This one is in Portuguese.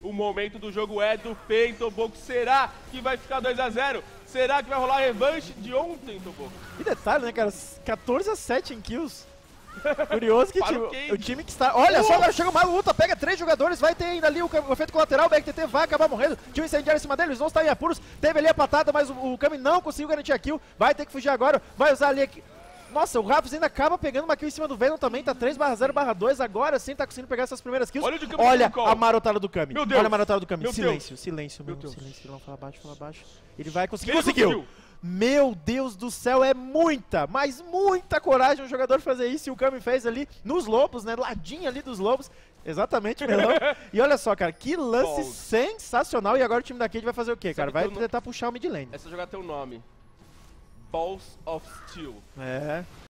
O momento do jogo é do PEN, Toboco. Será que vai ficar 2 a 0? Será que vai rolar a revanche de ontem, Toboco? E detalhe, né, cara? 14 a 7 em kills. Curioso que o time que está... Olha só, agora chega uma luta, pega 3 jogadores, vai ter ainda ali o efeito colateral, o BRTT vai acabar morrendo, time incendiário em cima dele, eles não estão em apuros, teve ali a patada, mas o Kami não conseguiu garantir a kill, vai ter que fugir agora, vai usar ali... Nossa, o Raps ainda acaba pegando uma kill em cima do Venom também, tá 3/0/2, agora sim tá conseguindo pegar essas primeiras kills. Olha a marotada do Kami, olha a marotada do Kami, silêncio, silêncio, meu Deus, silêncio, não, fala baixo, ele vai conseguir, conseguiu! Meu Deus do céu, é muita, mas muita coragem um jogador fazer isso, e o Kami fez ali nos lobos, né, ladinho ali dos lobos, exatamente, Melão. E olha só, cara, que lance sensacional, e agora o time da Cade vai fazer o quê, cara? Vai tentar puxar o mid lane. Essa jogada tem um nome. Balls of Steel. É.